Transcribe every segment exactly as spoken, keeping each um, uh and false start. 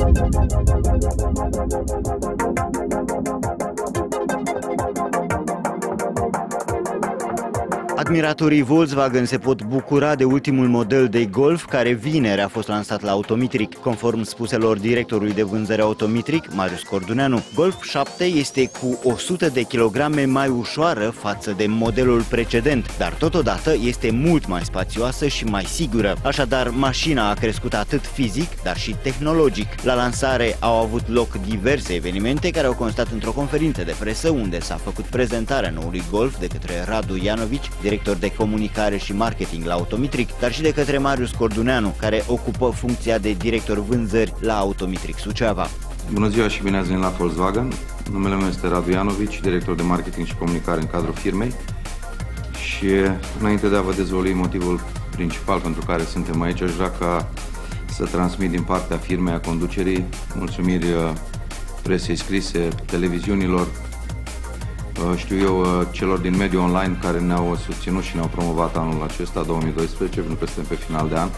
Admiratorii Volkswagen se pot bucura de ultimul model de Golf, care vineri a fost lansat la Automitric. Conform spuselor directorului de vânzări Automitric, Marius Corduneanu, Golf șapte este cu o sută de kilograme mai ușoară față de modelul precedent, dar totodată este mult mai spațioasă și mai sigură. Așadar, mașina a crescut atât fizic, dar și tehnologic. La lansare au avut loc diverse evenimente care au constat într-o conferință de presă unde s-a făcut prezentarea noului Golf de către Radu Ianovici, director de comunicare și marketing la Automitric, dar și de către Marius Corduneanu, care ocupă funcția de director vânzări la Automitric Suceava. Bună ziua și bine ați venit la Volkswagen. Numele meu este Radu Ianovici, director de marketing și comunicare în cadrul firmei. Și înainte de a vă dezvălui motivul principal pentru care suntem aici, aș vrea ca să transmit din partea firmei, a conducerii, mulțumiri presei scrise, televiziunilor, știu eu, celor din mediul online care ne-au susținut și ne-au promovat anul acesta, două mii doisprezece, pentru că suntem pe final de an,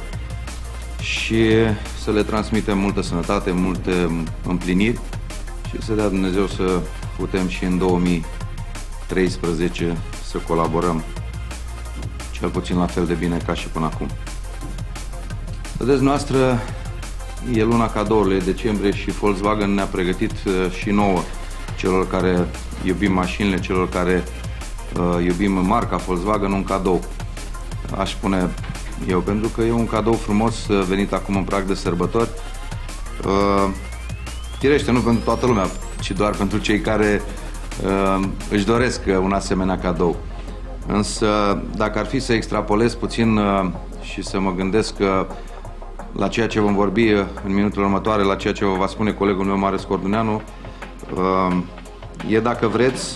și să le transmitem multă sănătate, multe împliniri și să dea Dumnezeu să putem și în două mii treisprezece să colaborăm cel puțin la fel de bine ca și până acum. Vedeți, noastră e luna cadourilor, e decembrie și Volkswagen ne-a pregătit și nouă, celor care iubim mașinile, celor care uh, iubim marca Volkswagen, un cadou. Aș spune eu, pentru că e un cadou frumos venit acum în prag de sărbători. Uh, firește, nu pentru toată lumea, ci doar pentru cei care uh, își doresc un asemenea cadou. Însă, dacă ar fi să extrapolez puțin uh, și să mă gândesc uh, la ceea ce vom vorbi uh, în minutele următoare, la ceea ce vă va spune colegul meu, Marius Corduneanu, uh, e, dacă vreți,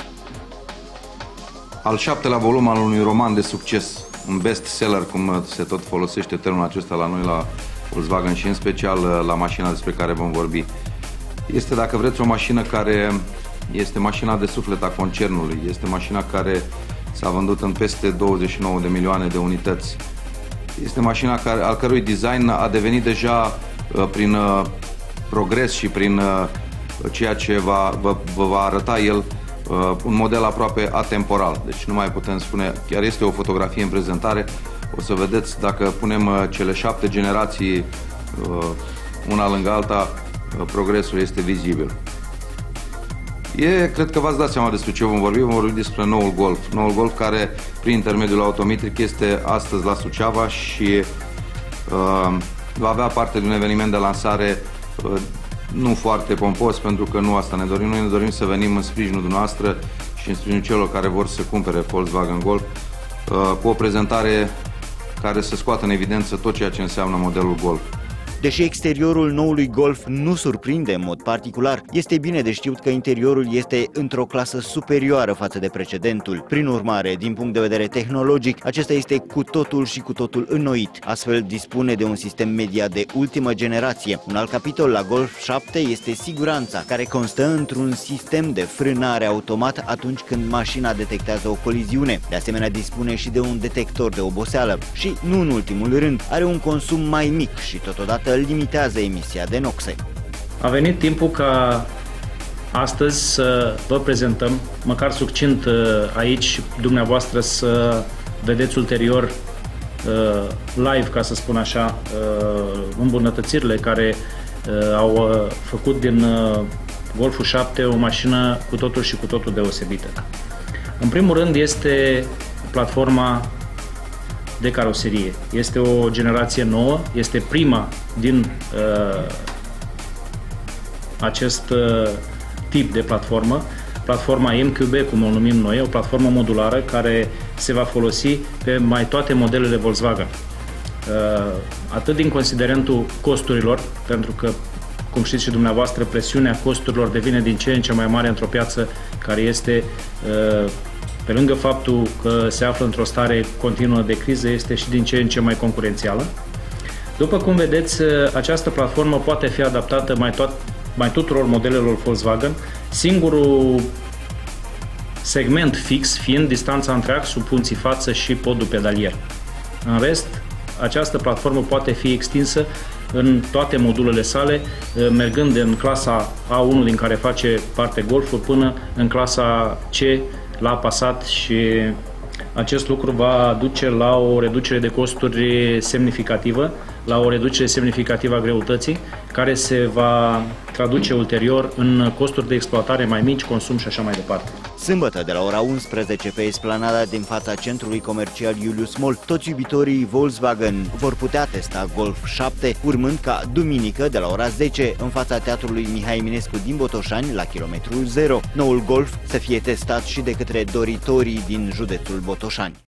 al șaptelea volum al unui roman de succes, un best-seller, cum se tot folosește termenul acesta la noi la Volkswagen și în special la mașina despre care vom vorbi. Este, dacă vreți, o mașină care este mașina de suflet a concernului, este mașina care s-a vândut în peste douăzeci și nouă de milioane de unități. Este mașina care, al cărui design a devenit deja prin uh, progres și prin uh, ceea ce va, vă, vă va arăta el, uh, un model aproape atemporal. Deci nu mai putem spune, chiar este o fotografie în prezentare, o să vedeți, dacă punem uh, cele șapte generații uh, una lângă alta, uh, progresul este vizibil. E, cred că v-ați dat seama despre ce vom vorbi, vom vorbi despre noul Golf. Noul Golf care, prin intermediul Automitric, este astăzi la Suceava și uh, va avea parte de un eveniment de lansare uh, nu foarte pompos, pentru că nu asta ne dorim. Noi ne dorim să venim în sprijinul dumneavoastră și în sprijinul celor care vor să cumpere Volkswagen Golf uh, cu o prezentare care să scoată în evidență tot ceea ce înseamnă modelul Golf. Deși exteriorul noului Golf nu surprinde în mod particular, este bine de știut că interiorul este într-o clasă superioară față de precedentul. Prin urmare, din punct de vedere tehnologic, acesta este cu totul și cu totul înnoit. Astfel, dispune de un sistem media de ultimă generație. Un alt capitol la Golf șapte este siguranța, care constă într-un sistem de frânare automat atunci când mașina detectează o coliziune. De asemenea, dispune și de un detector de oboseală și, nu în ultimul rând, are un consum mai mic și totodată limitează emisia de noxe. A venit timpul ca astăzi să vă prezentăm, măcar succint aici, dumneavoastră să vedeți ulterior live, ca să spun așa, îmbunătățirile care au făcut din Golful șapte o mașină cu totul și cu totul deosebită. În primul rând este platforma de caroserie. Este o generație nouă, este prima din uh, acest uh, tip de platformă, platforma M Q B, cum o numim noi, o platformă modulară care se va folosi pe mai toate modelele Volkswagen. Uh, atât din considerentul costurilor, pentru că, cum știți și dumneavoastră, presiunea costurilor devine din ce în ce mai mare într-o piață care este uh, pe lângă faptul că se află într-o stare continuă de criză, este și din ce în ce mai concurențială. După cum vedeți, această platformă poate fi adaptată mai, tot, mai tuturor modelelor Volkswagen, singurul segment fix fiind distanța între axul punții față și podul pedalier. În rest, această platformă poate fi extinsă în toate modulele sale, mergând în clasa A unu din care face parte Golful până în clasa C la Passat, și acest lucru va duce la o reducere de costuri semnificativă, la o reducere semnificativă a greutății, care se va traduce ulterior în costuri de exploatare mai mici, consum și așa mai departe. Sâmbătă, de la ora unsprezece, pe esplanada din fața centrului comercial Julius Mall, toți iubitorii Volkswagen vor putea testa Golf șapte, urmând ca duminică, de la ora zece, în fața teatrului Mihai Eminescu din Botoșani, la kilometrul zero, noul Golf să fie testat și de către doritorii din județul Botoșani.